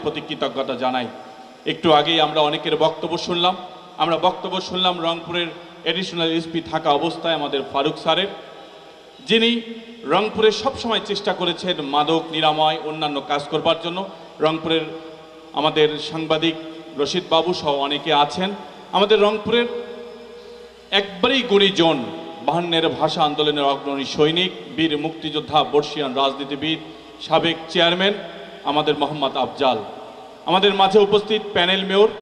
প্রতি কৃতজ্ঞতা জানাই। একটু আগেই আমরা অনেকের বক্তব্য শুনলাম। রংপুরের এডিশনাল এসপি থাকা অবস্থায় আমাদের ফারুক স্যারের, যিনি রংপুরে সবসময় চেষ্টা করেছেন মাদক নিরাময় অন্যান্য কাজ করবার জন্য। রংপুরের আমাদের সাংবাদিক রশিদ বাবু সহ অনেকে আছেন। আমাদের রংপুরের একবারেই গুণীজন, 52-এর ভাষা আন্দোলনের অগ্রণী সৈনিক, বীর মুক্তিযোদ্ধা, বর্ষিয়ান রাজনীতিবিদ, সাবেক চেয়ারম্যান আমাদের মোহাম্মদ আফজাল। আমাদের মাঝে উপস্থিত প্যানেল মেয়র